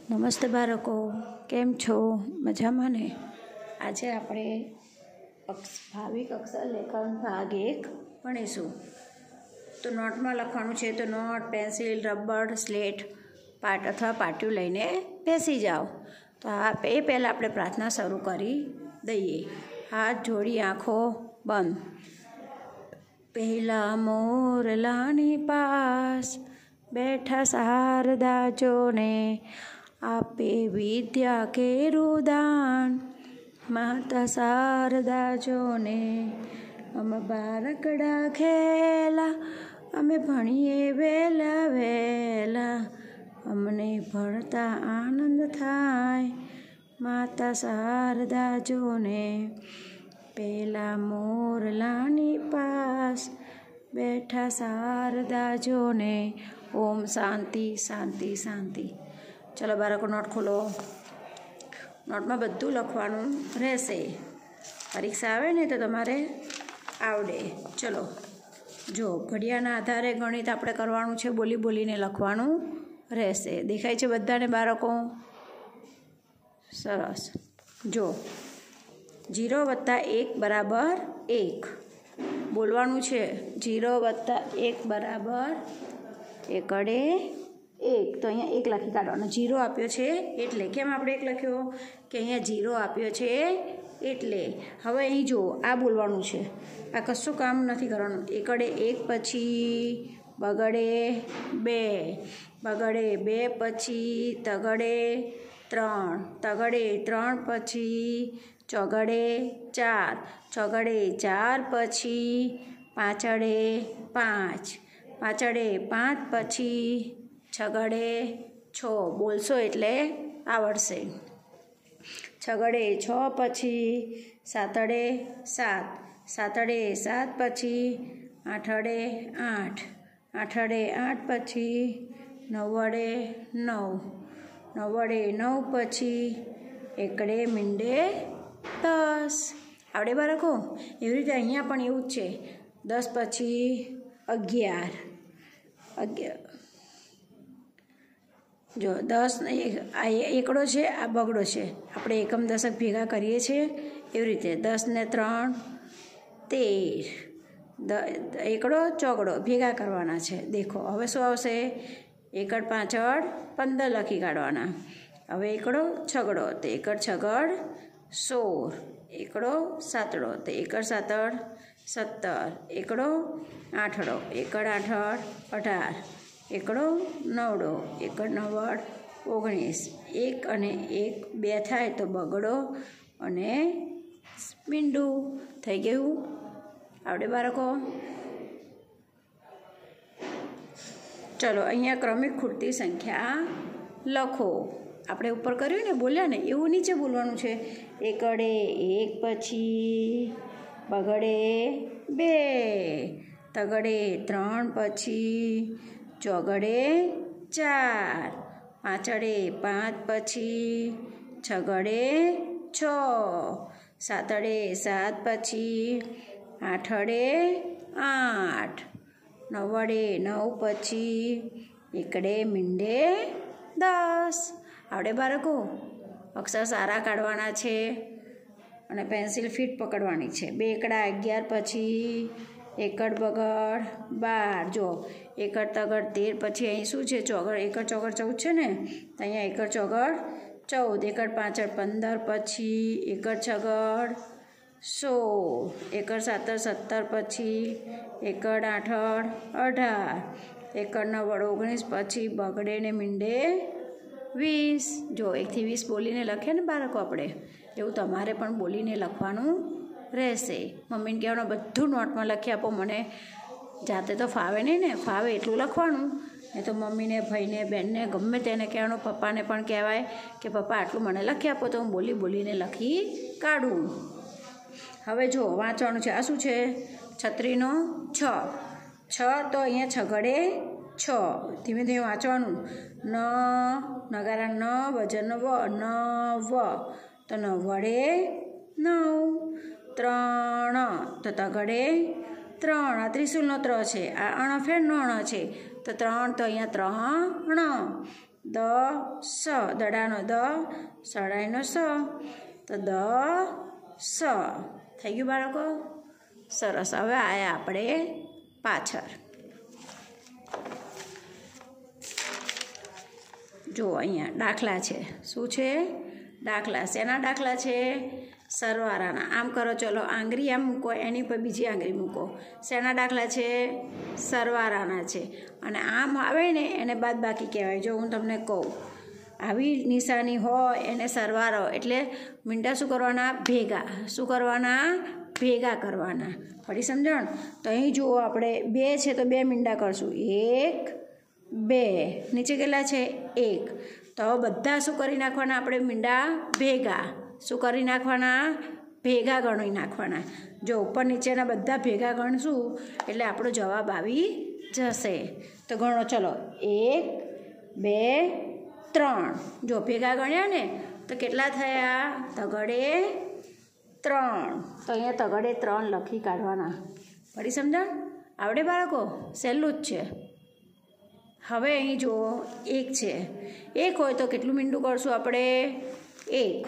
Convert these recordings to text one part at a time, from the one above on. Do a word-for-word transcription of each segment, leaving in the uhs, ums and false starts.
નમસ્તે બાળકો, કેમ છો? મજામાં ને? આજે આપણે ભાવિ અક્ષર લેખન ભાગ એક ભણીશું. તો નોટમાં લખવાનું છે તો નોટ, પેન્સિલ, રબર, સ્લેટ, પાટ અથવા પાટિયું લઈને બેસી જાઓ. તો આ એ પહેલાં આપણે પ્રાર્થના શરૂ કરી દઈએ. હાથ જોડી આંખો બંધ. પહેલા મોરલાની પાસ બેઠા શારદાજોને આપે વિદ્યા કેરું દાન. માતા શારદાજોને અમે બારકડા ખેલા, અમે ભણીએ વહેલા વહેલા, અમને ભણતા આનંદ થાય. માતા શારદાજોને પેલા મોરલાની પાસ બેઠા શારદાજોને. ઓમ શાંતિ શાંતિ શાંતિ. ચલો બાળકો, નોટ ખોલો. નોટમાં બધું લખવાનું રહેશે. પરીક્ષા આવે ને તો તમારે આવડે. ચલો જો, ઘડિયાના આધારે ગણિત આપણે કરવાનું છે, બોલી બોલીને લખવાનું રહેશે. દેખાય છે બધાને બાળકો? સરસ. જો, જીરો વત્તા એક બરાબર એક બોલવાનું છે. જીરો વત્તા એક બરાબર એકડે એક. તો અહીંયા એક લખી કાઢવાનો. જીરો આપ્યો છે એટલે. કેમ આપણે એક લખ્યો? કે અહીંયા જીરો આપ્યો છે એટલે. હવે અહીં જુઓ, આ બોલવાનું છે. આ કશું કામ નથી કરવાનું. એકડે એક પછી બગડે બે, બગડે બે પછી તગડે ત્રણ, તગડે ત્રણ પછી ચોગડે ચાર, ચોગડે ચાર પછી પાંચડે પાંચ, પાંચડે પાંચ પછી છગડે છ. બોલશો એટલે આવડશે. છગડે છ પછી સાતડે સાત, સાતડે સાત પછી આઠડે આઠ, આઠડે આઠ પછી નવડે નવ, નવડે નવ પછી એકડે મીંડે દસ. આવડે બાળકો? એવી રીતે અહીંયા પણ એવું જ છે. દસ પછી અગિયાર, અગિયાર. જો દસ આ એકડો છે, આ બગડો છે. આપણે એકમ દશક ભેગા કરીએ છીએ એવી રીતે. દસ ને ત્રણ તેર. દ એકડો ચોગડો ભેગા કરવાના છે. દેખો હવે શું આવશે? એકડ પાછળ પંદર લખી કાઢવાના. હવે એકડો છગડો તો એકડ છગડ સોળ, એકડો સાતડો તો એકડ સાતડ સત્તર, એકડો આઠડો એકડ આઠડ અઢાર, એકડો નવડો એકડ નવ્વડ ઓગણીસ. એક અને એક બે થાય તો બગડો અને મીંડું થઈ ગયું. આવડે બાળકો? ચલો, અહીંયા ક્રમિક ખૂટતી સંખ્યા લખો. આપણે ઉપર કર્યું ને, બોલ્યા ને, એવું નીચે બોલવાનું છે. એકડે એક પછી બગડે બે, તગડે ત્રણ પછી ચોગડે ચાર, પાંચડે પાંચ પછી છગડે છ, સાતડે સાત પછી આઠડે આઠ, નવડે નવ પછી એકડે મીંડે દસ. આવડે બાળકો? અક્ષર સારા કાઢવાના છે અને પેન્સિલ ફીટ પકડવાની છે. બે એકડા અગિયાર પછી એકડ બગડ બાર. જો, એકડ તગડ તેર પછી અહીં શું છે? ચોગડ. એકડ ચોગડ ચૌદ છે ને, તો અહીંયા એકડ ચોગડ ચૌદ. એકડ પાછળ પંદર પછી એકડ છગડ સોળ, એકડ સાતર સત્તર પછી એકડ આઠડ અઢાર, એકડ નવ્વડ ઓગણીસ પછી બગડે ને મીંડે વીસ. જો, એકથી વીસ બોલીને લખે ને બાળકો આપણે, એવું તમારે પણ બોલીને લખવાનું રહેશે. મમ્મીને કહેવાનું બધું નોટમાં લખી આપો. મને જાતે તો ફાવે નહીં ને, ફાવે એટલું લખવાનું. નહીં તો મમ્મીને, ભાઈને, બહેનને ગમે તેને કહેવાનું. પપ્પાને પણ કહેવાય કે પપ્પા આટલું મને લખી આપો તો હું બોલી બોલીને લખી કાઢું. હવે જો, વાંચવાનું છે. આ શું છે? છત્રીનો છ. છ તો અહીંયા છગડે છ. ધીમે ધીમે વાંચવાનું. ન નગારા ન, વજન વ, ન વ તો ન વડે નવ. ત્રણ તો તગડે ત્રણ. આ ત્રિશુલનો ત્ર છે. આ અણ ફેરનો અણ છે તો ત્રણ તો અહીંયા ત્રણ. દ સ, દડાનો દ, સડાઈનો સ, તો દ સ થઈ ગયું બાળકો. સરસ. હવે આયા આપણે પાછળ. જો અહીંયા દાખલા છે. શું છે? દાખલા. શેના દાખલા છે? સરવાળાના. આમ કરો, ચલો આંગળી આમ મૂકો, એની પર બીજી આંગળી મૂકો. શેના દાખલા છે? સરવાળાના છે. અને આમ આવે ને એને બાદ બાકી કહેવાય. જો હું તમને કહું, આવી નિશાની હોય એને સરવાળો, એટલે મીંડા શું કરવાના? ભેગા. શું કરવાના? ભેગા કરવાના. પડી સમજણ? તો અહીં જુઓ, આપણે બે છે તો બે મીંડા કરશું. એક, બે. નીચે કેટલા છે? એક. તો બધા શું કરી નાખવાના? આપણે મીંડા ભેગા. શું કરી નાખવાના? ભેગા ગણી નાખવાના. જો ઉપર નીચેના બધા ભેગા ગણશું એટલે આપણો જવાબ આવી જશે. તો ગણો, ચલો. એક, બે, ત્રણ. જો ભેગા ગણ્યા ને તો કેટલા થયા? તગડે ત્રણ. તો અહીંયા તગડે ત્રણ લખી કાઢવાના. પડી સમજણ? આવડે બાળકો? સહેલું જ છે. હવે અહીં જુઓ, એક છે. એક હોય તો કેટલું મીંડું કરશું આપણે? એક.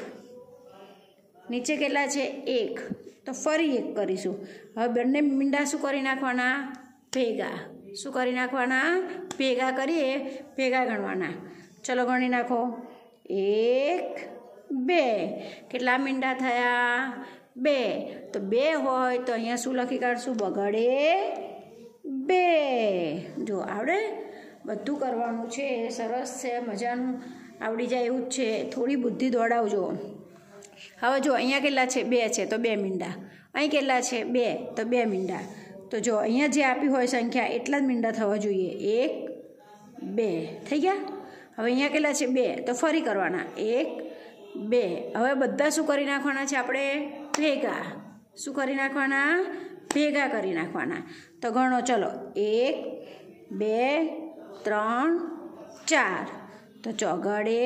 નીચે કેટલા છે? એક. તો ફરી એક કરીશું. હવે બંને મીંડા શું કરી નાખવાના? ભેગા. શું કરી નાખવાના? ભેગા કરીએ, ભેગા ગણવાના. ચલો ગણી નાખો. એક, બે. કેટલા મીંડા થયા? બે. તો બે હોય તો અહીંયા શું લખી કાઢશું? બગડે બે. જો આવડે? બધું કરવાનું છે. સરસ છે, મજાનું આવડી જાય એવું જ છે. થોડી બુદ્ધિ દોડાવજો. હવે જો અહીંયા કેટલા છે? બે છે તો બે મીંડા. અહીં કેટલા છે? બે. તો બે મીંડા. તો જો અહીંયા જે આપી હોય સંખ્યા એટલા જ મીંડા થવા જોઈએ. એક, બે. થઈ ગયા? હવે અહીંયા કેટલા છે? બે. તો ફરી કરવાના. એક, બે. હવે બધા શું કરી નાખવાના છે? આપણે ભેગા. શું કરી નાખવાના? ભેગા કરી નાખવાના. તો ગણો, ચલો. એક, બે, ત્રણ, ચાર. તો ચોગડે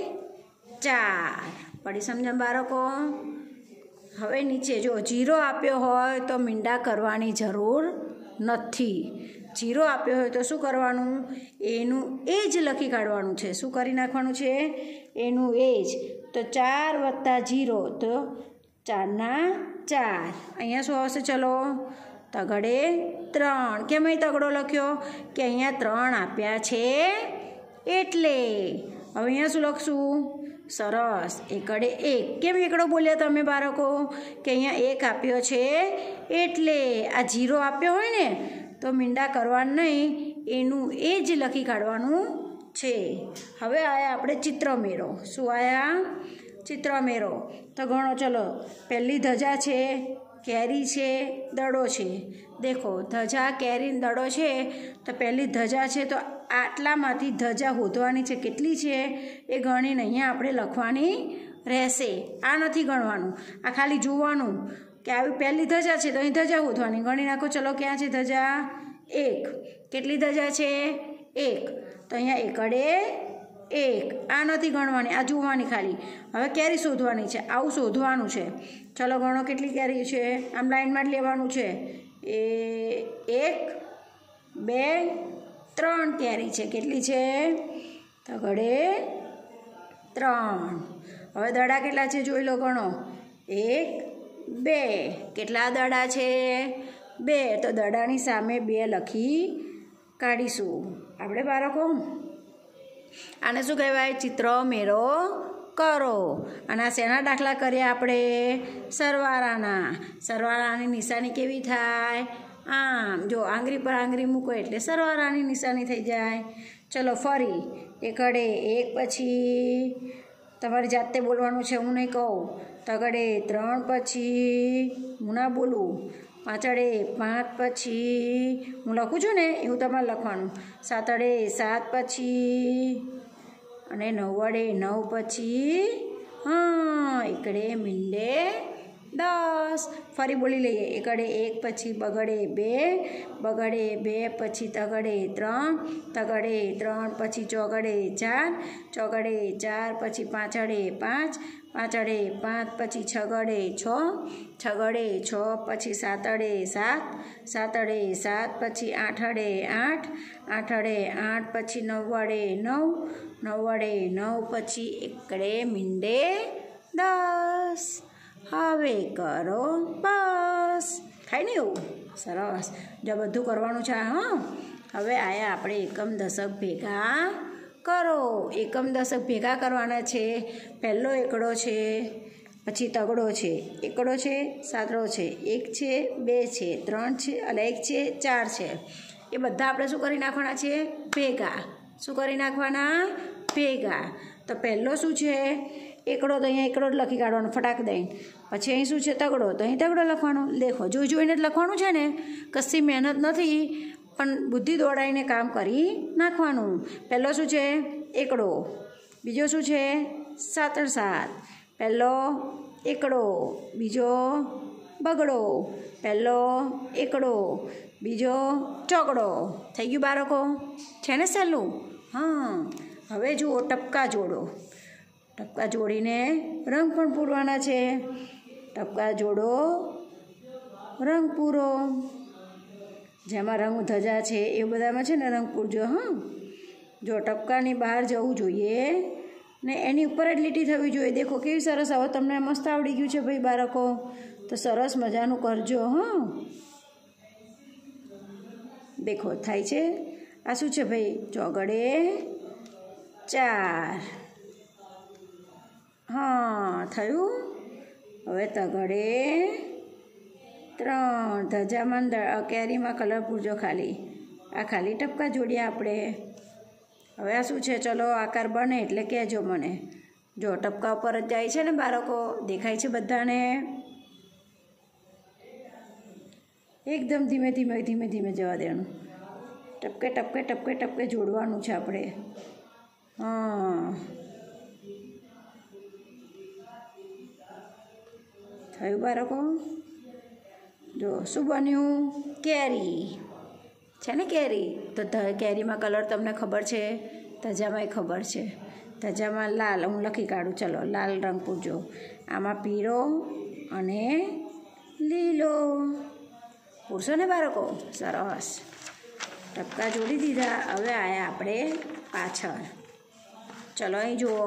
ચાર. પડી સમજણ બાળકો? હવે નીચે જો જીરો આપ્યો હોય તો મીંડા કરવાની જરૂર નથી. જીરો આપ્યો હોય તો શું કરવાનું? એનું એ જ લખી કાઢવાનું છે. શું કરી નાખવાનું છે? એનું એ જ. તો ચાર વત્તા જીરો, તો ચારના ચાર. અહીંયા શું આવશે? ચલો, તગડે ત્રણ. કેમ અહીં તગડો લખ્યો? કે અહીંયા ત્રણ આપ્યા છે એટલે. હવે અહીંયા શું લખશું? સરસ. એકડે એક. કેમ એકડો બોલ્યા તમે બાળકો? કે અહીંયા એક આપ્યો છે એટલે. આ જીરો આપ્યો હોય ને તો મીંડા કરવાનું નહીં, એનું એ જ લખી કાઢવાનું છે. હવે આયા આપણે ચિત્ર મેળો. શું આયા? ચિત્ર મેળો. તો ગણો, ચલો. પહેલી ધજા છે, કેરી છે, દડો છે. દેખો, ધજા, કેરી, દડો છે. તો પહેલી ધજા છે તો આટલામાંથી ધજા શોધવાની છે. કેટલી છે એ ગણીને અહીંયા આપણે લખવાની રહેશે. આ નથી ગણવાનું, આ ખાલી જોવાનું કે આવી પહેલી ધજા છે તો અહીં ધજા શોધવાની. ગણી નાખો. ચલો, ક્યાં છે ધજા? એક. કેટલી ધજા છે? એક. તો અહીંયા એકડે એક. આ નથી ગણવાની, આ જોવાની ખાલી. હવે કેરી શોધવાની છે. આવું શોધવાનું છે. ચલો ગણો, કેટલી કેરી છે? આમ લાઈનમાં જ લેવાનું છે. એ એક, બે, ત્રણ કેરી છે. કેટલી છે? તગડે ત્રણ. હવે દડા કેટલા છે જોઈ લો. ગણો. એક, બે. કેટલા દડા છે? બે. તો દડાની સામે બે લખી કાઢીશું આપણે બાળકો. આને શું કહેવાય? ચિત્ર મેળો કરો. અને આ શેના દાખલા કર્યા આપણે? સરવાળાના. સરવાળાની નિશાની કેવી થાય? આમ. જો આંગળી પર આંગળી મૂકો એટલે સરવાળાની નિશાની થઈ જાય. ચલો ફરી. એકડે એક પછી તમારી જાતે બોલવાનું છે, હું નહીં કહું. તગડે ત્રણ પછી હું ના બોલું. પાંચડે પાંચ પછી હું લખું છું ને એવું તમારે લખવાનું. સાતડે સાત પછી અને નવડે નવ પછી. હા, એકડે મીંડે દસ. ફરી બોલી લઈએ. એકડે એક પછી બગડે બે, બગડે બે પછી તગડે ત્રણ, તગડે ત્રણ પછી ચોગડે ચાર, ચોગડે ચાર પછી પાંચડે પાંચ, પાંચડે પાંચ પછી છગડે છ, છગડે છ પછી સાતડે સાત, સાતડે સાત પછી આઠડે આઠ, આઠડે આઠ પછી નવ્વાડે નવ, નવ વડે નવ પછી એકડે મીંડે દસ. હવે કરો બસ. થાય ને એવું? સરસ. જો બધું કરવાનું છે. હા, હવે આયા આપણે એકમ દશક ભેગા કરો. એકમ દશક ભેગા કરવાના છે. પહેલો એકડો છે, પછી તગડો છે, એકડો છે, સાતડો છે, એક છે, બે છે, ત્રણ છે, અને એક છે, ચાર છે. એ બધા આપણે શું કરી નાખવાના છે? ભેગા. શું કરી નાખવાના? ભેગા. તો પહેલો શું છે? એકડો. તો અહીંયા એકડો જ લખી કાઢવાનો ફટાક દઈને. પછી અહીં શું છે? તગડો. તો અહીં તગડો લખવાનો. દેખો, જોઈ જોઈને જ લખવાનું છે ને, કશી મહેનત નથી, પણ બુદ્ધિ દોડાઈને કામ કરી નાખવાનું. પહેલો શું છે? એકડો. બીજો શું છે? સાતડ સાત. પહેલો એકડો, બીજો બગડો. પહેલો એકડો, બીજો ચોગડો. થઈ ગયું બાળકો? છે ને સહેલું? હા. હવે જુઓ, ટપકા જોડો. ટપકા જોડીને રંગ પણ પૂરવાના છે. ટપકા જોડો, રંગ પૂરો. જેમાં રંગ ધજા છે એ બધામાં છે ને રંગ પૂરજો. હા, જો ટપકાની બહાર જવું જોઈએ ને એની ઉપર જ લીટી થવી જોઈએ. દેખો કેવી સરસ. હવે તમને મસ્ત આવડી ગયું છે ભાઈ બાળકો. તો સરસ મજાનું કરજો. હા, દેખો થાય છે. આ શું છે ભાઈ? ચોગડે ચાર. હા, થયું. હવે તગડે ત્રણ. ધજામાં કેરીમાં કલર પૂરજો ખાલી. આ ખાલી ટપકા જોડીએ આપણે. હવે આ શું છે? ચલો આકાર બને એટલે કહેજો મને. જો ટપકા ઉપર જ જાય છે ને બાળકો? દેખાય છે બધાને? એકદમ ધીમે ધીમે ધીમે ધીમે જવા દેવાનું. ટપકે ટપકે ટપકે ટપકે જોડવાનું છે આપણે. હા, થયું બાળકો? જો શું બન્યું? કેરી છે ને? કેરી. તો કેરીમાં કલર તમને ખબર છે? ધજામાંય ખબર છે. ધજામાં લાલ. હું લખી કાઢું. ચલો, લાલ રંગ પૂરજો. આમાં પીળો અને લીલો પૂરશો ને બાળકો? સરસ. ટપકા જોડી દીધા. હવે આયા આપણે પાછળ. ચલો અહીં જુઓ.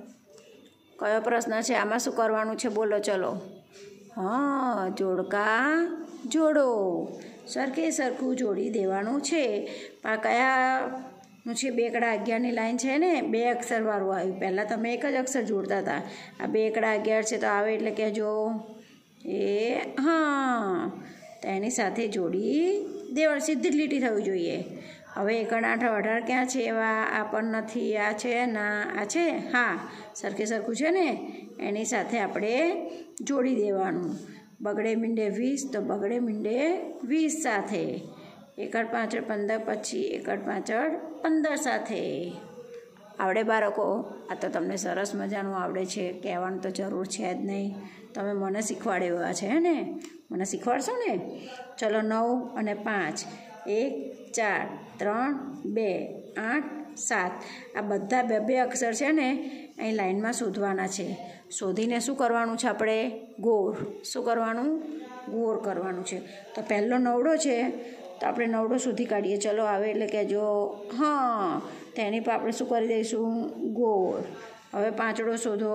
કયો પ્રશ્ન છે? આમાં શું કરવાનું છે? બોલો ચલો. હા, જોડકા જોડો. સરખે સરખું જોડી દેવાનું છે. પણ કયાનું છે? બે એકડા અગિયારની લાઈન છે ને, બે અક્ષરવાળું આવ્યું. પહેલાં તમે એક જ અક્ષર જોડતા હતા. આ બે એકડા અગિયાર છે તો આવે એટલે કહેજો. એ હા, તો એની સાથે જોડી દેવાનું. સીધી જ લીટી થવી જોઈએ. હવે એકડ આઠ અઢાર ક્યાં છે? એવા આ પણ નથી. આ છે ના? આ છે? હા, સરખે સરખું છે ને, એની સાથે આપણે જોડી દેવાનું. બગડે મીંડે વીસ. તો બગડે મીંડે વીસ સાથે. એકડ પાછળ પંદર પછી એકડ પાછળ પંદર સાથે. આવડે બાળકો? આ તો તમને સરસ મજાનું આવડે છે. કહેવાનું તો જરૂર છે જ નહીં. તમે મને શીખવાડે એવા છે હે ને? મને શીખવાડશો ને? ચલો, નવ અને પાંચ. એક, ચાર, ત્રણ, બે, આઠ, સાત. આ બધા બે બે અક્ષર છે ને, અહીં લાઈનમાં શોધવાના છે. શોધીને શું કરવાનું છે આપણે? ગોળ. શું કરવાનું? ગોળ કરવાનું છે. તો પહેલો નવડો છે તો આપણે નવડો શોધી કાઢીએ. ચલો આવે એટલે કહેજો. હા, તેની પર આપણે શું કરી દઈશું? ગોળ. હવે પાંચડો શોધો.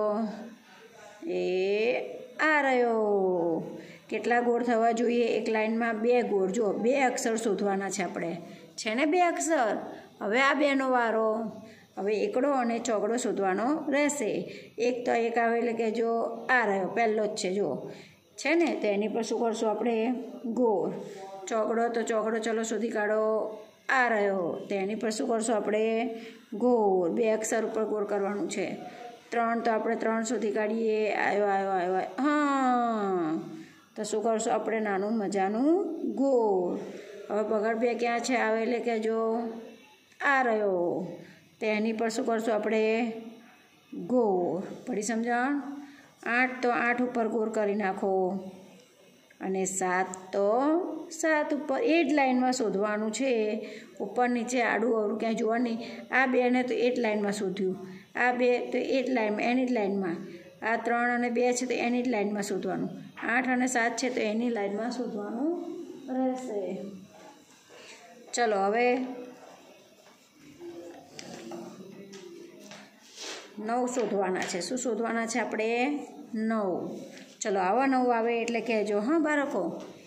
એ આ રહ્યો. કેટલા ગોળ થવા જોઈએ? એક લાઈનમાં બે ગોળ. જો બે અક્ષર શોધવાના છે આપણે. છે ને બે અક્ષર? હવે આ બેનો વારો. હવે એકડો અને ચોગડો શોધવાનો રહેશે. એક તો એક આવે એટલે કે જો આ રહ્યો પહેલો જ છે. જો છે ને? તો એની પર શું કરશું આપણે? ગોળ. ચોગડો તો ચોગડો ચલો શોધી કાઢો. આ રહ્યો. તો એની પર શું કરશું આપણે? ગોળ. બે અક્ષર ઉપર ગોળ કરવાનું છે. ત્રણ તો આપણે ત્રણ શોધી કાઢીએ. આવ્યો આવ્યો આવ્યો. હા, તો શું કરશું આપણે? નાનું મજાનું ગોળ. હવે બગડ બે ક્યાં છે? આવે એટલે કે જો આ રહ્યો. તો એની પર શું કરશું આપણે? ગોળ. પડી સમજણ? આઠ તો આઠ ઉપર ગોળ કરી નાખો. અને સાત તો સાત ઉપર. એ જ લાઈનમાં શોધવાનું છે. ઉપર નીચે આડું અવળું ક્યાંય જોવાનું નહીં. આ બેને તો એ જ લાઈનમાં શોધ્યું. આ બે તો એ જ લાઈનમાં, એની જ લાઈનમાં. આ ત્રણ અને બે છે તો એની જ લાઈનમાં શોધવાનું. આઠ અને સાત છે તો એની લાઈનમાં શોધવાનું રહેશે. ચલો હવે નવ શોધવાના છે. શું શોધવાના છે આપણે? નવ. ચલો આવા નવ આવે એટલે કહેજો હા બાળકો.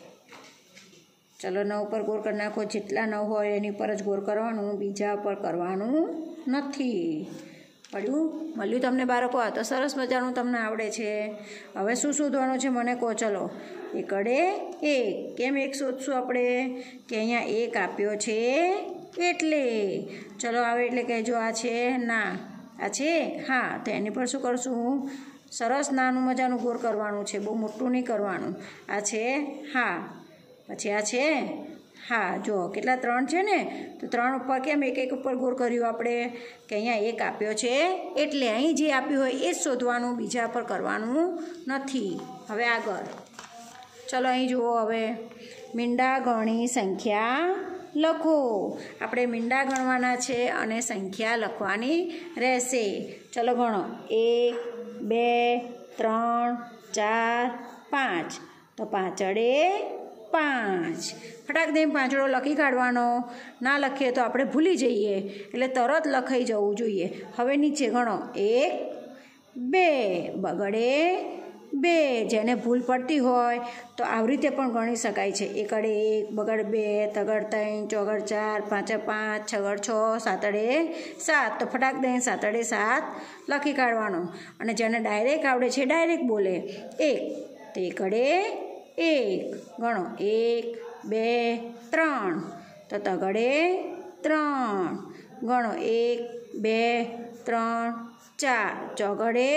ચલો નવ પર ગોળ કરી નાખો. જેટલા નવ હોય એની પર જ ગોળ કરવાનું, બીજા પર કરવાનું નથી. પડ્યું? મળ્યું તમને બાળકો? આ તો સરસ મજાનું તમને આવડે છે. હવે શું શોધવાનું છે મને કહો. ચલો એકડે એક. કેમ એક શોધશું આપણે? કે અહીંયા એક આપ્યો છે એટલે. ચલો આવે એટલે કહેજો આ છે ના. આ છે હા. તો એની પર શું કરશું? સરસ નાનું મજાનું ગોળ કરવાનું છે, બહુ મોટું નહીં કરવાનું. આ છે હા. પછી આ છે હા. જો કેટલા ત્રણ છે ને, તો ત્રણ ઉપર કેમ એક એક ઉપર ગોળ કર્યું આપણે? કે અહીંયા એક આપ્યો છે એટલે અહીં જે આપ્યું હોય એ જ શોધવાનું, બીજા પર કરવાનું નથી. હવે આગળ ચલો અહીં જુઓ. હવે મીંડા ગણી સંખ્યા લખો. આપણે મીંડા ગણવાના છે અને સંખ્યા લખવાની રહેશે. ચલો ગણો. એક, બે, ત્રણ, ચાર, પાંચ. તો પાંચડે પાંચ. ફટાક દઈને પાંચડો લખી કાઢવાનો. ના લખીએ તો આપણે ભૂલી જઈએ, એટલે તરત લખાઈ જવું જોઈએ. હવે નીચે ગણો. એક, બે. બગડે બે. જેને ભૂલ પડતી હોય તો આવી રીતે પણ ગણી શકાય છે. એકડે એક, બગડ બે, તગડ ત્રણ, ચોગડ ચાર, પાંચે પાંચ, છગડ છ, સાતડે સાત. તો ફટાક દઈને સાતડે સાત લખી કાઢવાનો. અને જેને ડાયરેક્ટ આવડે છે ડાયરેક્ટ બોલે. એક. તો એકડે એક. ગણો. એક, બે, ત્રણ. તો તગડે ત્રણ. ગણો. એક, બે, ત્રણ, ચાર. ચોગડે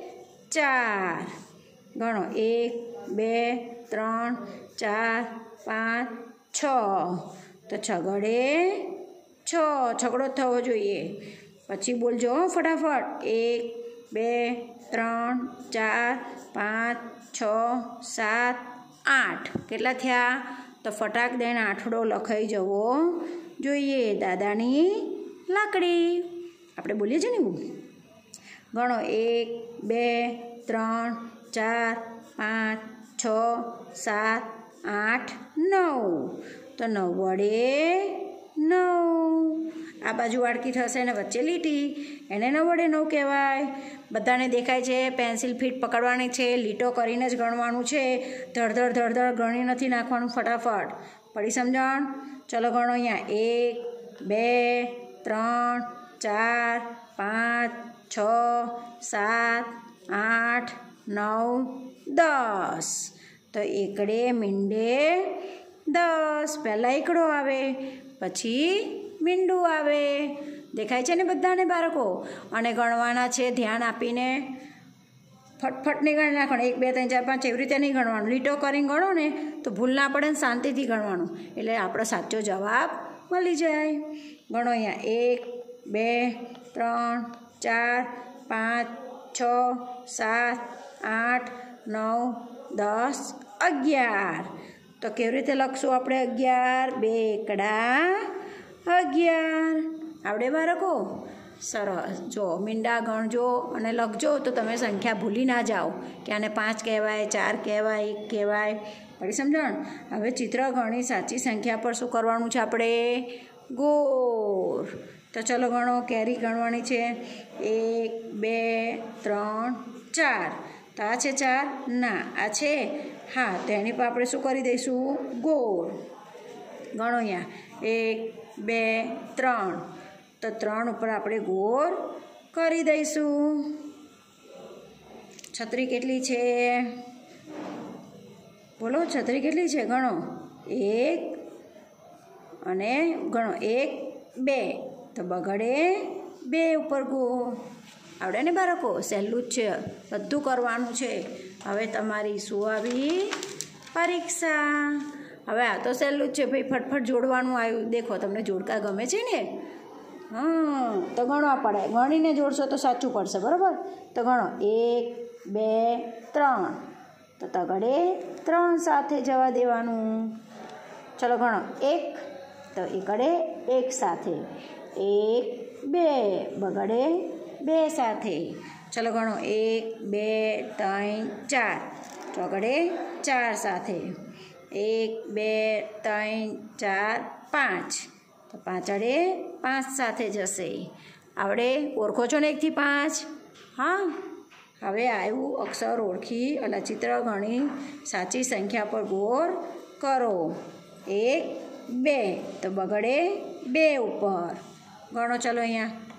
ચાર. ગણો. એક, બે, ત્રણ, ચાર, પાંચ, છ. તો છગડે છ. છગડો થવો જોઈએ. પછી બોલજો ફટાફટ. એક, બે, ત્રણ, ચાર, પાંચ, છ, સાત, આઠ. કેટલા થયા? તો ફટાક દઈને આઠડો લખાઈ જવો જોઈએ. દાદાની લાકડી આપણે બોલીએ છીએ ને એવું. ગણો. એક, બે, ત્રણ, ચાર, પાંચ, છ, સાત, આઠ, નવ. તો નવ વડે નવ. આ બાજુ વાડકી થશે ને વચ્ચે લીટી, એને નવ વડે નવ કહેવાય. બધાને દેખાય છે? પેન્સિલ ફીટ પકડવાની છે, લીટો કરીને જ ગણવાનું છે. ધડધડ ધડધડ ગણી નથી નાખવાનું. ફટાફટ પડી સમજણ? ચલો ગણો. અહીંયા એક, બે, ત્રણ, ચાર, પાંચ, છ, સાત, આઠ, નવ, દસ. તો એકડે મીંડે દસ. પહેલાં એકડો આવે, પછી મીંડું આવે. દેખાય છે ને બધાને બાળકો? અને ગણવાના છે ધ્યાન આપીને. ફટફટ નહીં ગણી નાખવાનું. એક, બે, ત્રણ, ચાર, પાંચ એવી રીતે નહીં ગણવાનું. લીટો કરીને ગણો ને તો ભૂલ ના પડે ને શાંતિથી ગણવાનું, એટલે આપણો સાચો જવાબ મળી જાય. ગણો. અહીંયા એક, બે, ત્રણ, ચાર, પાંચ, છ, સાત, આઠ, નવ, દસ, અગિયાર. તો કેવી રીતે લખશું આપણે અગિયાર? બે એકડા અગિયાર. આવડે બાળકો? સરસ. જો મીંડા ગણજો અને લખજો તો તમે સંખ્યા ભૂલી ના જાઓ કે આને પાંચ કહેવાય, ચાર કહેવાય, એક કહેવાય. પડી સમજણ? હવે ચિત્ર ગણી સાચી સંખ્યા પર શું કરવાનું છે આપણે? ગોળ. તો ચલો ગણો. કેરી ગણવાની છે. એક, બે, ત્રણ, ચાર. તો આ છે ચાર? ના. આ છે હા. તો એની પર આપણે શું કરી દઈશું? ગોળ. ગણો. અહીંયા એક, બે, ત્રણ. તો ત્રણ ઉપર આપણે ગોળ કરી દઈશું. છત્રી કેટલી છે? બોલો છત્રી કેટલી છે? ગણો. એક અને ગણો. એક, બે. તો બગડે બે ઉપર ગોળ. આવડે ને બાળકો? સહેલું જ છે, બધું કરવાનું છે. હવે તમારી શું આવી? પરીક્ષા. હવે આ તો સહેલું જ છે ભાઈ. ફટફટ જોડવાનું આવ્યું. દેખો તમને જોડકા ગમે છે ને? હા. તો ગણવા પડે. ગણીને જોડશો તો સાચું પડશે. બરાબર? તો ગણો. એક, બે, ત્રણ. તો તગડે ત્રણ સાથે જવા દેવાનું. ચલો ગણો. એક. તો એકડે એક સાથે. એક, બે. બગડે બે સાથે. ચલો ગણો. એક, બે, ત્રણ, ચાર. ચોગડે ચાર સાથે. એક, બે, ત્રણ, ચાર, પાંચ. તો પાંચડે પાંચ સાથે જશે. આવડે? ઓળખો છો ને એકથી પાંચ? હા, હવે આવ્યું અક્ષર ઓળખી અને ચિત્ર ગણી સાચી સંખ્યા પર ગોળ કરો. એક બે તો બગડે બે ઉપર ગણો. ચાલો અહીંયા